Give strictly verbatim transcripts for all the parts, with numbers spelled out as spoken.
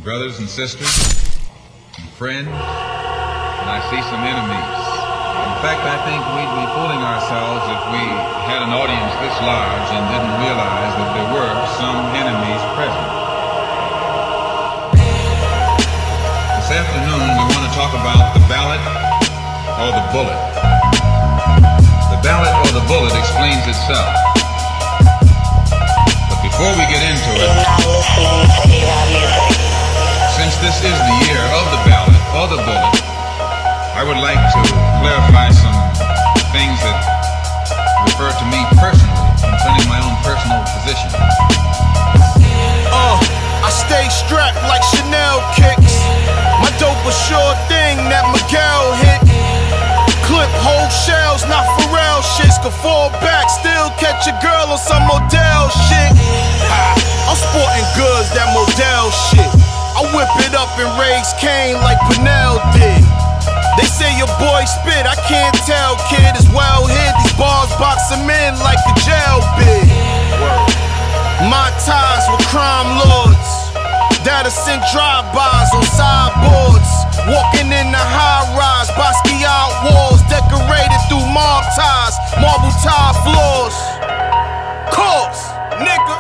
brothers and sisters, and friends, and I see some enemies. In fact, I think we'd be fooling ourselves if we had an audience this large and didn't realize that there were some enemies present. This afternoon, we want to talk about the ballot or the bullet. The ballot or the bullet explains itself. But before we get into it, since this is the year of the ballot or the bullet, I would like to clarify some things that refer to me personally concerning my own personal position. Uh, I stay strapped like Chanel kicks. My dope a sure thing that Miguel hit. Clip whole shells, not Pharrell shits. Could fall back, still catch a girl on some Model shit. I'm sporting goods, that Model shit. I whip it up and raise Cain like Pernell did. They say your boy spit, I can't tell, kid. It's well hid, these bars box him in like a jail bid. My ties with crime lords that'll send drive-bys on sideboards. Walking in the high-rise, Basquiat walls decorated through mob ties, marble tile floors. Course, nigga.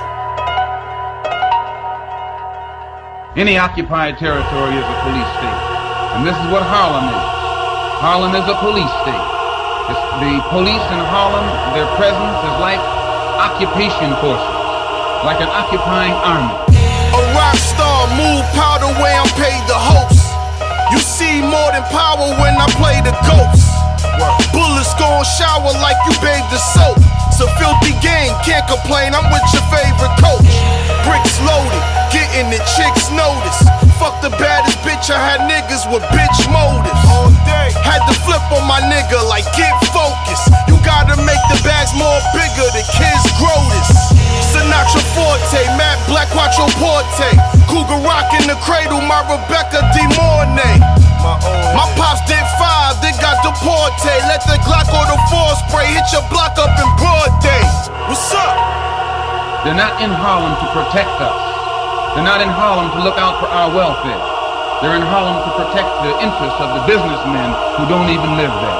Any occupied territory is a police state, and this is what Harlem is. Harlem is a police state. It's the police in Harlem, their presence is like occupation forces, like an occupying army. A rock star, move powder way I'm paid the host. You see more than power when I play the ghost. Bullets gon' shower like you bathed the soap. It's a filthy game, can't complain, I'm with your favorite coach. Bricks loaded, getting it, chicks notice. Fuck the baddest bitch, I had niggas with bitch motives. All day, had to flip on my nigga like get focused. You gotta make the bags more bigger, the kids grow this. Sinatra Forte, Matt Black, Quattro Porte. Cougar rock in the cradle, my Rebecca De Mornay. My pops did five, they got deported. Let the Glock or the four spray hit your block up in broad day. What's up? They're not in Harlem to protect us. They're not in Harlem to look out for our welfare. They're in Harlem to protect the interests of the businessmen who don't even live there.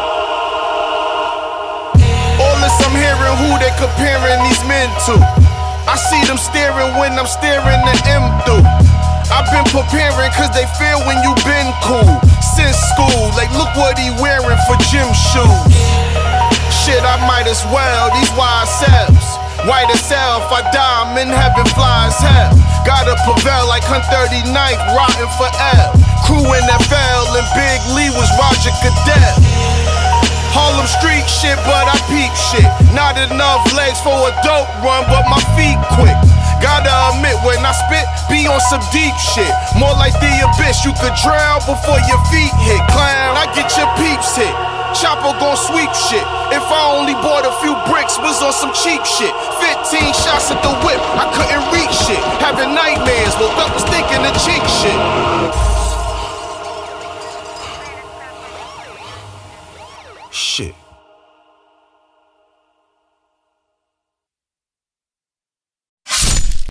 All this I'm hearing, who they comparing these men to. I see them staring when I'm staring at them through. I've been preparing cause they feel when you been cool. Since school, like look what he wearing for gym shoes. Shit, I might as well, these wide selves. White as hell, if I die, I'm in heaven, fly as hell. Gotta prevail like one thirty-ninth, rotting for L. Crew N F L and Big Lee was Roger Goodell. Harlem street shit, but I peep shit. Not enough legs for a dope run, but my feet quick. Gotta admit, when I spit, be on some deep shit. More like the abyss, you could drown before your feet hit. Clown, I get your peeps hit. Chopper gon' sweep shit. If I only bought a few bricks, was on some cheap shit. Fifteen shots at the whip, I couldn't reach shit. Having nightmares, woke up was thinking of cheap shit.